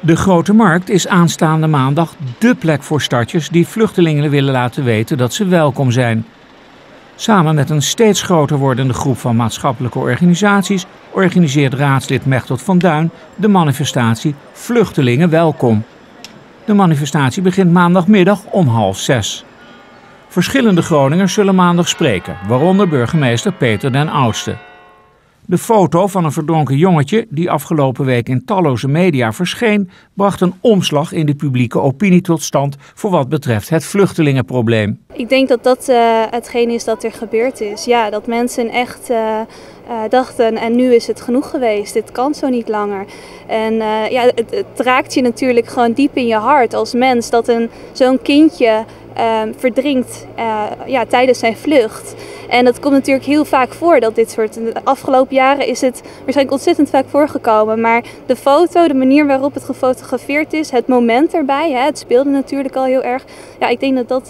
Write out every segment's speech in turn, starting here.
De Grote Markt is aanstaande maandag dé plek voor starters die vluchtelingen willen laten weten dat ze welkom zijn. Samen met een steeds groter wordende groep van maatschappelijke organisaties organiseert raadslid Mechteld van Duin de manifestatie Vluchtelingen Welkom. De manifestatie begint maandagmiddag om 5:30. Verschillende Groningers zullen maandag spreken, waaronder burgemeester Peter den Oudste. De foto van een verdronken jongetje, die afgelopen week in talloze media verscheen, bracht een omslag in de publieke opinie tot stand voor wat betreft het vluchtelingenprobleem. Ik denk dat dat hetgeen is dat er gebeurd is. Ja, dat mensen echt dachten en nu is het genoeg geweest, dit kan zo niet langer. En het raakt je natuurlijk gewoon diep in je hart als mens dat zo'n kindje verdrinkt tijdens zijn vlucht. En dat komt natuurlijk heel vaak voor dat dit soort. De afgelopen jaren is het waarschijnlijk ontzettend vaak voorgekomen. Maar de foto, de manier waarop het gefotografeerd is, het moment erbij, het speelde natuurlijk al heel erg. Ja, ik denk dat dat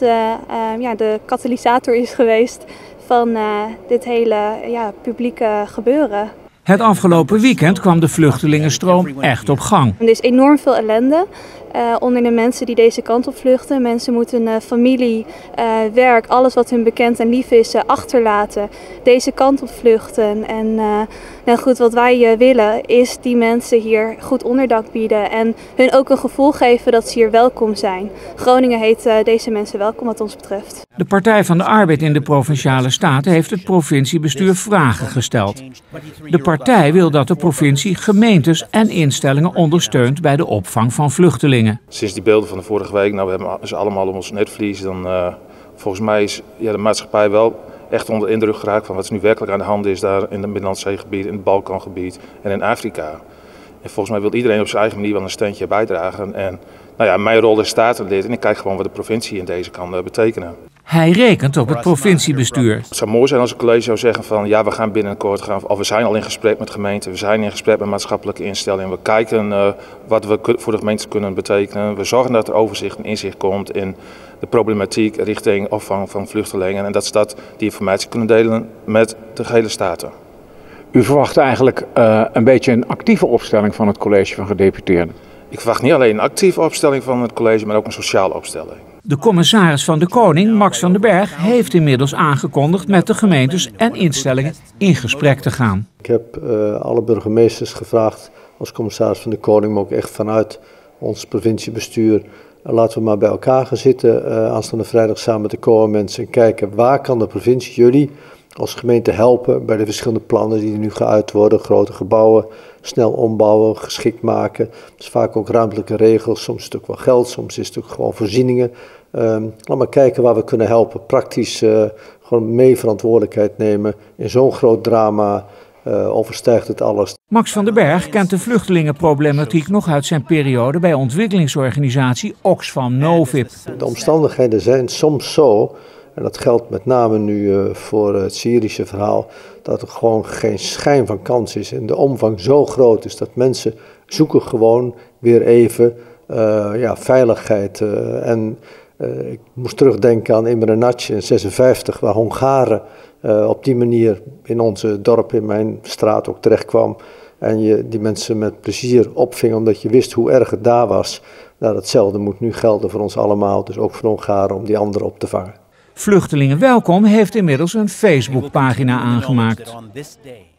de katalysator is geweest van dit hele publieke gebeuren. Het afgelopen weekend kwam de vluchtelingenstroom echt op gang. Er is enorm veel ellende onder de mensen die deze kant op vluchten. Mensen moeten familie, werk, alles wat hun bekend en lief is achterlaten. Deze kant op vluchten. En wat wij willen is die mensen hier goed onderdak bieden. En hun ook een gevoel geven dat ze hier welkom zijn. Groningen heet deze mensen welkom wat ons betreft. De Partij van de Arbeid in de Provinciale Staten heeft het provinciebestuur vragen gesteld. De partij wil dat de provincie gemeentes en instellingen ondersteunt bij de opvang van vluchtelingen. Sinds die beelden van de vorige week, we hebben ze allemaal op ons netvlies, dan volgens mij is de maatschappij wel echt onder de indruk geraakt van wat er nu werkelijk aan de hand is daar in het Middellandse Zeegebied, in het Balkangebied en in Afrika. En volgens mij wil iedereen op zijn eigen manier wel een steentje bijdragen. En mijn rol is statenlid en ik kijk gewoon wat de provincie in deze kan betekenen. Hij rekent op het provinciebestuur. Het zou mooi zijn als een college zou zeggen van we gaan binnenkort of we zijn al in gesprek met gemeenten, we zijn in gesprek met maatschappelijke instellingen. We kijken wat we voor de gemeentes kunnen betekenen. We zorgen dat er overzicht en inzicht komt in de problematiek richting opvang van vluchtelingen. En dat ze die informatie kunnen delen met de gehele Staten. U verwacht eigenlijk een beetje een actieve opstelling van het college van gedeputeerden? Ik verwacht niet alleen een actieve opstelling van het college, maar ook een sociale opstelling. De commissaris van de Koning, Max van den Berg, heeft inmiddels aangekondigd met de gemeentes en instellingen in gesprek te gaan. Ik heb alle burgemeesters gevraagd als commissaris van de Koning, maar ook echt vanuit ons provinciebestuur. Laten we maar bij elkaar gaan zitten aanstaande vrijdag samen met de COA-mensen en kijken waar kan de provincie jullie als gemeente helpen bij de verschillende plannen die nu geuit worden. Grote gebouwen, snel ombouwen, geschikt maken. Dat is vaak ook ruimtelijke regels, soms is het ook wel geld, soms is het ook gewoon voorzieningen. Laat maar kijken waar we kunnen helpen. Praktisch gewoon mee verantwoordelijkheid nemen. In zo'n groot drama overstijgt het alles. Max van den Berg kent de vluchtelingenproblematiek nog uit zijn periode bij ontwikkelingsorganisatie Oxfam Novib. De omstandigheden zijn soms zo, en dat geldt met name nu voor het Syrische verhaal, dat er gewoon geen schijn van kans is en de omvang zo groot is dat mensen zoeken gewoon weer even veiligheid. Ik moest terugdenken aan Imre Nagy in 1956, waar Hongaren op die manier in onze dorp, in mijn straat ook terecht en je die mensen met plezier opving omdat je wist hoe erg het daar was. Nou, datzelfde moet nu gelden voor ons allemaal, dus ook voor Hongaren om die anderen op te vangen. Vluchtelingen Welkom heeft inmiddels een Facebookpagina aangemaakt.